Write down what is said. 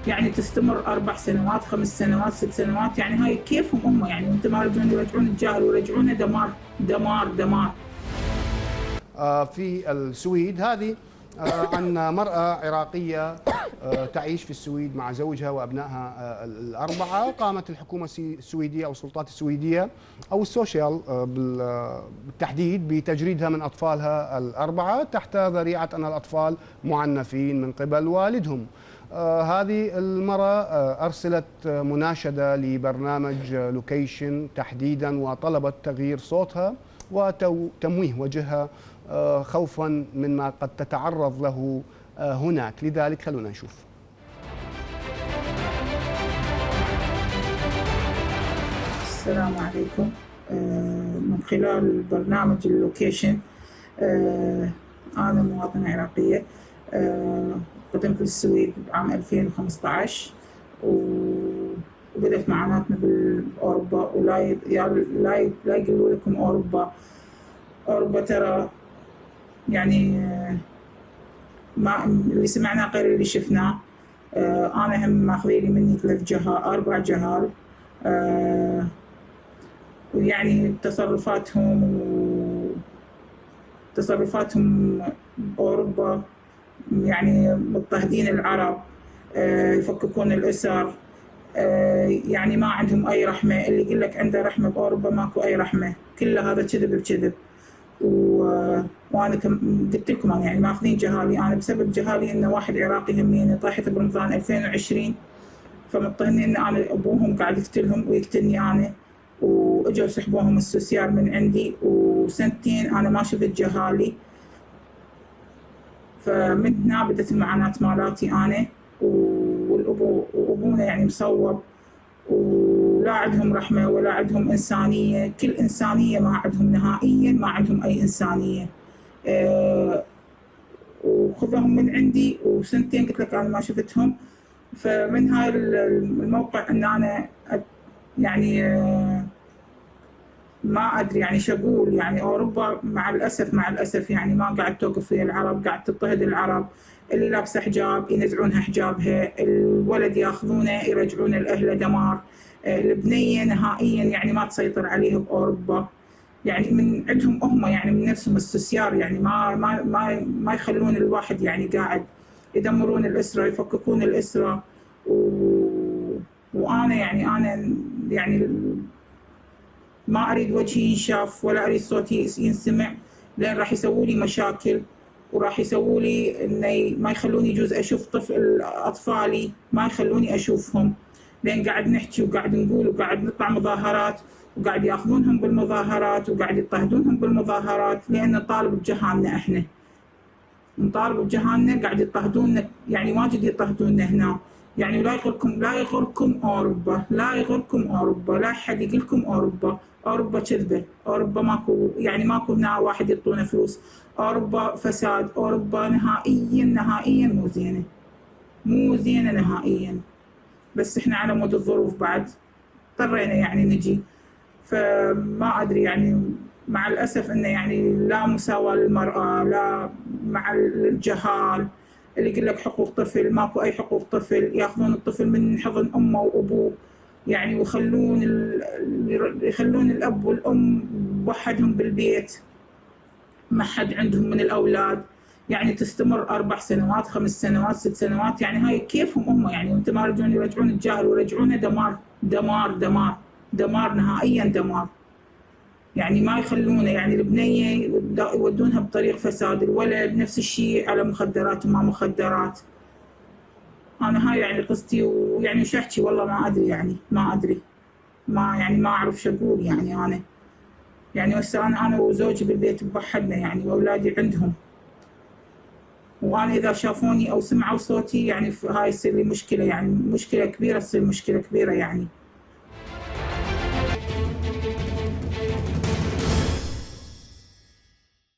يعني تستمر 4 سنوات 5 سنوات 6 سنوات، يعني هاي كيفهم هم، يعني انت ما يرجعون الجاهل ويرجعونه دمار دمار دمار. في السويد هذه عن مرأة عراقية تعيش في السويد مع زوجها وأبنائها الأربعة. قامت الحكومة السويدية أو السلطات السويدية أو السوشيال بالتحديد بتجريدها من أطفالها الأربعة تحت ذريعة أن الأطفال معنفين من قبل والدهم. هذه المرأة أرسلت مناشدة لبرنامج لوكيشن تحديدا وطلبت تغيير صوتها وتمويه وجهها خوفا مما قد تتعرض له هناك. لذلك خلونا نشوف. السلام عليكم. من خلال برنامج اللوكيشن، أنا مواطنة عراقية، قدمت للسويد بعام 2015 وبدأت معاناتنا بأوروبا. ولا لا يقولوا لكم أوروبا ترى يعني ما اللي سمعناه غير اللي شفناه. أنا هم ماخذيلي مني 4 جهال، ويعني تصرفاتهم بأوروبا يعني مضطهدين العرب، يفككون الأسر، يعني ما عندهم أي رحمة. اللي يقول لك عنده رحمة بأوروبا ماكو أي رحمة، كل هذا كذب بكذب. وانا قلت لكم انا يعني ماخذين جهالي، انا بسبب جهالي انه واحد عراقي هميني طايحت برمضان 2020، فمضطهني ان انا ابوهم قاعد يقتلهم ويقتلني انا، واجوا سحبوهم السوسيال من عندي، وسنتين انا ما شفت جهالي. فمن هنا بدت المعاناة مالاتي انا وابونا يعني مصوب، ولا عندهم رحمة ولا عندهم إنسانية. كل إنسانية ما عندهم نهائيا، ما عندهم أي إنسانية. وخذهم من عندي وسنتين قلت لك أنا ما شفتهم. فمن هاي الموقع أن أنا يعني ما أدري يعني شو أقول. يعني أوروبا مع الأسف يعني ما قاعد توقف ويا العرب، قاعد تضطهد العرب. اللي لابسه حجاب ينزعونها حجابها، الولد ياخذونه يرجعونه لأهله دمار. البنية نهائيا يعني ما تسيطر عليها بأوروبا، يعني من عندهم هم يعني من نفسهم السوسيار، يعني ما يخلون الواحد يعني قاعد، يدمرون الأسرة يفككون الأسرة. وأنا يعني ما أريد وجهي ينشاف ولا أريد صوتي ينسمع، لأن راح يسووا لي مشاكل، وراح يسووا لي إنه ما يخلوني يجوز أشوف أطفالي، ما يخلوني أشوفهم، لأن قاعد نحكي وقاعد نقول وقاعد نطلع مظاهرات، وقاعد ياخذونهم بالمظاهرات وقاعد يضطهدونهم بالمظاهرات، لأن نطالب بجهالنا. إحنا نطالب بجهالنا، قاعد يضطهدوننا يعني واجد يضطهدوننا هنا. يعني لا يغركم أوروبا، لا يغركم أوروبا، لا أحد يقول لكم أوروبا كذبة. أوروبا ماكو هنا واحد يعطونا فلوس. أوروبا فساد، أوروبا نهائيا مو زينة نهائيا. بس إحنا على مود الظروف بعد اضطرينا يعني نجي. فما أدري يعني مع الأسف إنه يعني لا مساواة للمرأة، لا مع الجهال اللي يقول لك حقوق طفل، ماكو أي حقوق طفل. ياخذون الطفل من حضن أمه وأبوه يعني، يخلون الأب والأم وحدهم بالبيت، ما حد عندهم من الأولاد. يعني تستمر 4 سنوات 5 سنوات 6 سنوات، يعني هاي كيفهم هم، يعني انت ما يرجعون الجاهل ويرجعونه دمار دمار دمار دمار نهائيا دمار. يعني ما يخلونه، يعني البنية يودونها بطريق فساد، الولد نفس الشيء على مخدرات وما مخدرات. أنا هاي يعني قصتي، ويعني وش أحكي والله ما أدري، يعني ما أدري، ما أعرف شو أقول. يعني أنا يعني هسه أنا وزوجي بالبيت بوحدنا يعني، وأولادي عندهم، وأنا إذا شافوني أو سمعوا صوتي يعني هاي يصير لي مشكلة، يعني مشكلة كبيرة، تصير مشكلة كبيرة يعني.